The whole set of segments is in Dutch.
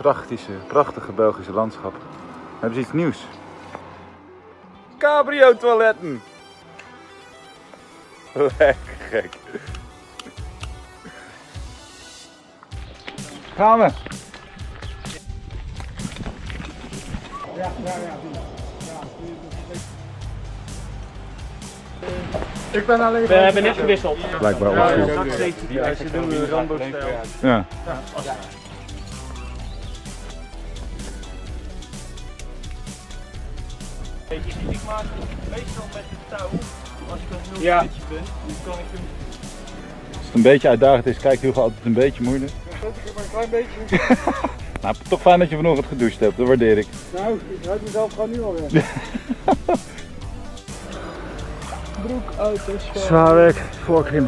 prachtige Belgische landschap. Hebben ze iets nieuws? Cabrio toiletten! Lekker gek. Gaan we! Ja. Ik ben alleen. We hebben net gewisseld. Blijkbaar ook goed. Ze doen een Rambo-stijl. Ja. Ik maak het meestal met de touw. Als ik een heel pitje ben, dan kan ik hem. Als het een beetje uitdagend is, kijkt Hugo altijd een beetje moeilijk. Ik maar een klein beetje. Nou, toch fijn dat je vanochtend gedoucht hebt, dat waardeer ik. Nou, ik ruik mezelf gewoon nu alweer. Broek uit de schaal. Zwaar werk, voorklimmen.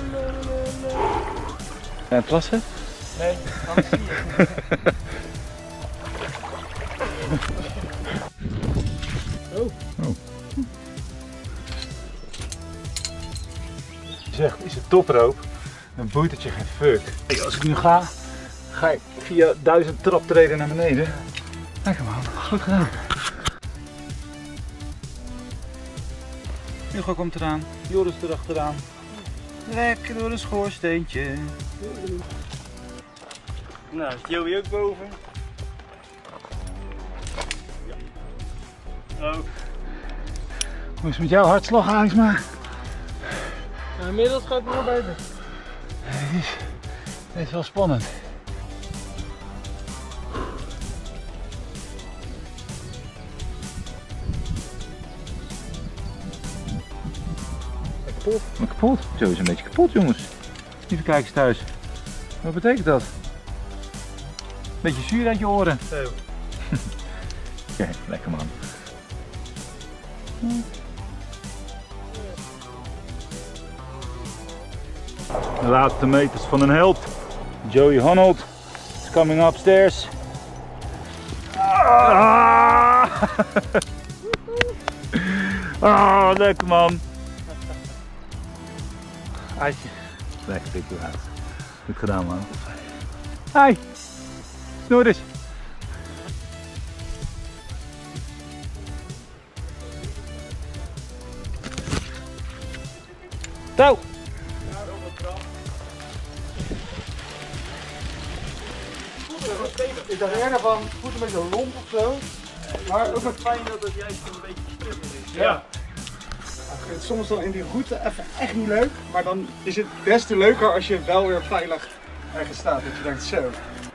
En het plassen? Nee, anders zie je. Zegt, is het toproop, dan boeit het je geen fuck. Hey, als ik nu ga ik via 1000 traptreden naar beneden. Lekker man, goed gedaan. Hugo komt eraan, Joris erachteraan. Lekker door een schoorsteentje. Nou, is Joey ook boven? Ja. Oh. Hoe is het met jouw hartslag, Alisma? Nou, inmiddels gaat het nog beter. Dit is wel spannend. Kapot. Kapot? Zo is een beetje kapot, jongens. Lieve kijkers thuis. Wat betekent dat? Beetje zuur uit je oren. Zo. Oké, lekker man. De laatste meters van een held. Joey Honnold is coming upstairs. Ah, lekker man. Lekker dikke uit. Goed gedaan man. Hi. Snoeris. Touw. Ik dacht eerder van voeten met zo'n lomp of zo. Maar ook het Fijn dat het juist een beetje stugger is. Ja. Het is soms dan in die route even echt niet leuk. Maar dan is het des te leuker als je wel weer veilig ergens staat. Dat je denkt zo.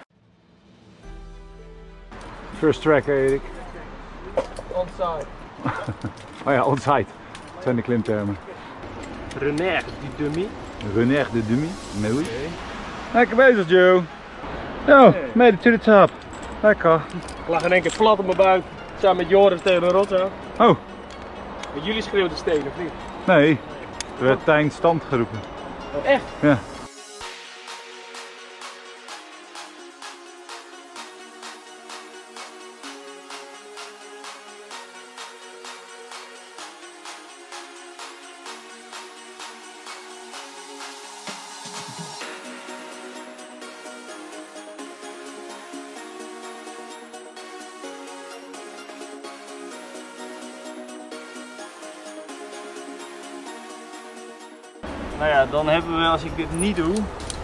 First tracker Erik. Onside. Oh ja, onside. Dat zijn de klimtermen. René, die dummy. René de dummy. Mooi. Lekker bezig Joe. Nou, made it to the top. Lekker. Ik lag in één keer plat op mijn buik. Samen met Joris tegen een rots. Oh, Met jullie schreeuwden stenen, of niet? nee. Er werd Tijn stand geroepen. Echt? Ja. Nou ja, dan hebben we, als ik dit niet doe,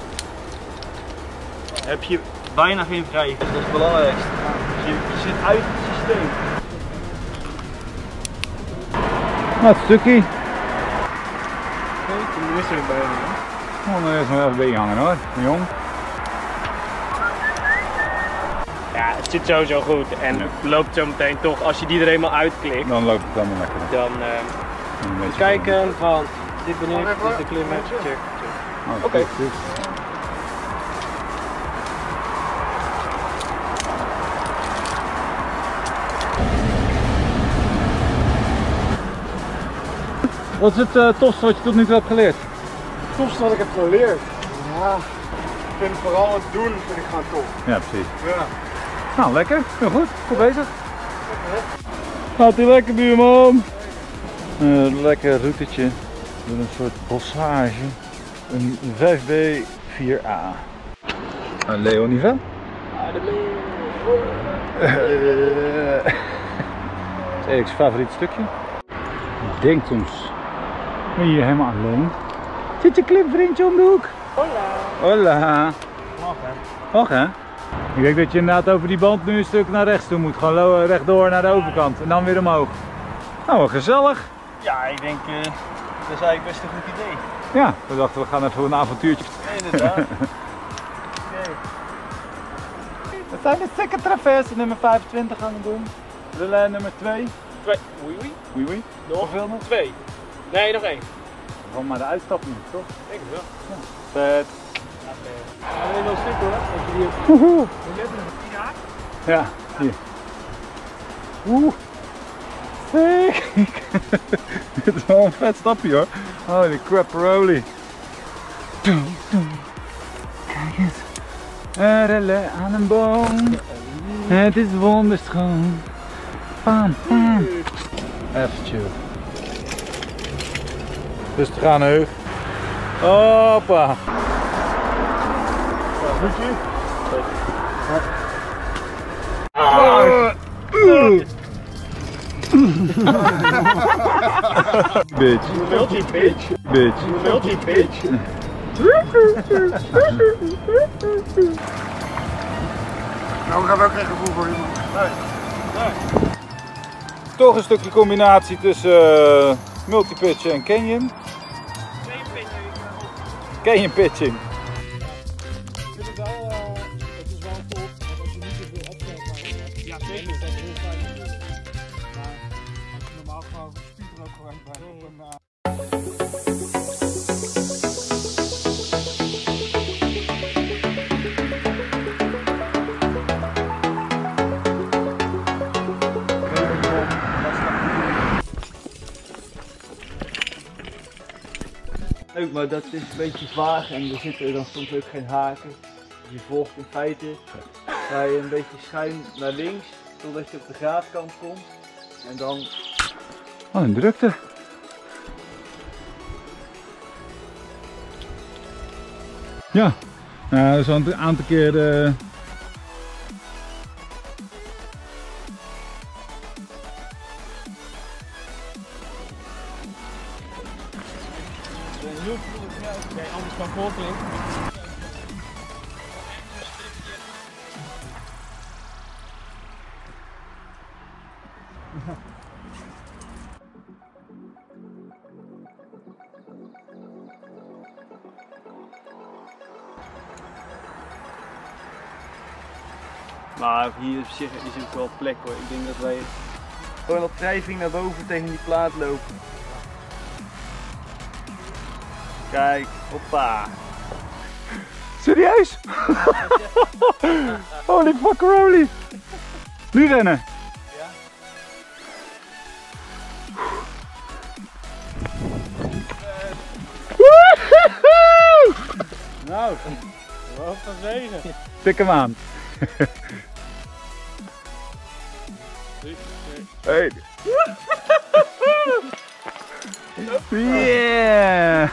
heb je bijna geen vrijheid. Dat is het belangrijkste. Dus je zit uit het systeem. Wat stukje. Kijk, nu is er een bijna. Oh, dan is nog even bij je hangen hoor, jong. Ja, het zit sowieso goed en het loopt zo meteen toch, als je die er eenmaal uitklikt, Dan loopt het allemaal lekker. dan Een beetje kijken van, dit ben ik, dit is de klimmer, check. Oh, Oké. goed. Wat is het tofste wat je tot nu toe hebt geleerd? Het tofste wat ik heb geleerd. Ja, ik vind vooral het doen vind ik gewoon tof. Ja, precies. Ja. Nou, lekker. Heel goed. Goed bezig. Gaat ie lekker, buurman. Een lekker routetje door een soort bossage. Een 5B 4A. Een Leonivel. Ah, de Dat is Erik's favoriet stukje. Ik denk soms. Ben je hier helemaal alleen? Zit je klimvriendje om de hoek? Hola. Hola. Morgen. Och hè? Ik denk dat je inderdaad over die band nu een stuk naar rechts toe moet. Gewoon rechtdoor naar de overkant en dan weer omhoog. Nou, wat gezellig. Ja, ik denk dat is eigenlijk best een goed idee. Ja, we dachten we gaan even een avontuurtje. Nee, inderdaad. Oké. We zijn de second traverse nummer 25 aan het doen. Relais nummer 2. 2. Oei oei. Oei oei. Hoeveel nog? 2. Nee, nog 1. Gewoon maar de uitstap niet, toch? Denk het wel. Ja. Vet. Alleen wel stuk hoor. Als je die Woehoe. Ja. Ja, hier. Oeh. Sick. Dit is wel een vet stapje hoor. Holy crap-a-roly. Kijk eens. Een relais aan een boom. Het is wonderschoon. Pam, pam. Even chill. Rustig aan, Heug. Hoppa. Goedje. Bitch. Multi bitch. Bitch. Multi bitch. Nou gaan we ook geen gevoel voor iemand. Toch een stukje combinatie tussen multipitchen en canyon. Canyon pitching. Het is wel top, want als je niet zoveel opstelt, ja, zeker is dat heel fijn natuurlijk. Maar als je normaal gewoon Pieter ook gewoon bij op een Leuk, maar dat is een beetje vaag en er zitten dan soms ook geen haken. Dus je volgt in feite, ga je een beetje schuin naar links totdat je op de graatkant komt en dan... Wat een drukte. Ja, dat is al een aantal keer Nee, anders kan voortling. Maar hier op zich is ook wel plek hoor. Ik denk dat wij gewoon op drijving naar boven tegen die plaat lopen. Kijk, hoppa. serieus? Holy fuckeroli. Nu rennen. Ja. Nou, wat van zegen. Tik hem aan. Hey. Yeah.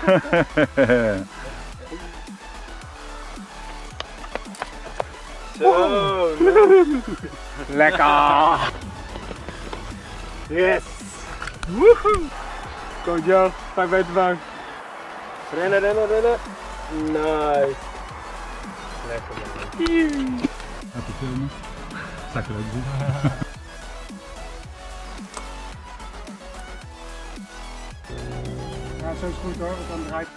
Zo. Lekker. Yes. Woehoe. Kom Joe, pak bij de bank. Rennen, rennen, rennen. Nice. Lekker man. Even filmen. Zal ik er ook doen? Ja, zo is goed hoor, want dan draait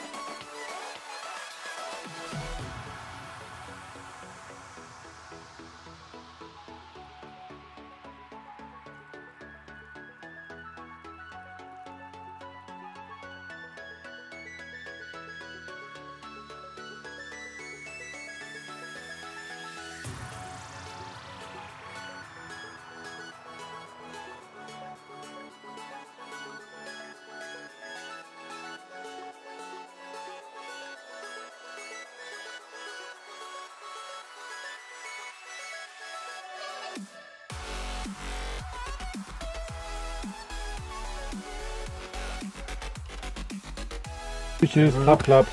Goedjes, klap, klap.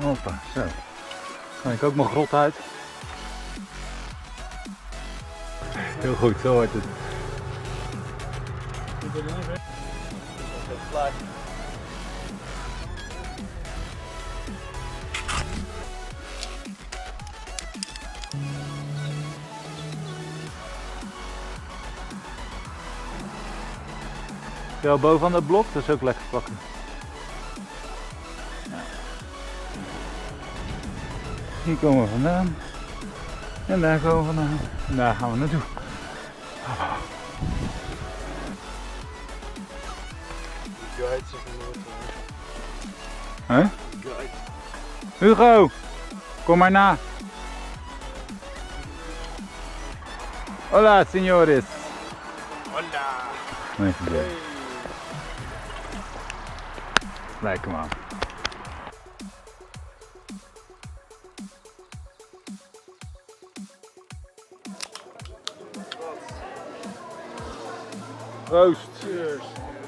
Hoppa, zo. Ga ik ook mijn grot uit. Heel goed, zo wordt het. Ja, bovenaan dat blok, dat is ook lekker pakken. Ja. Hier komen we vandaan. En daar komen we vandaan. En daar gaan we naartoe. Huh? Hugo, kom maar na. Hola, señores. Hola. Lekker man. Proost. Cheers.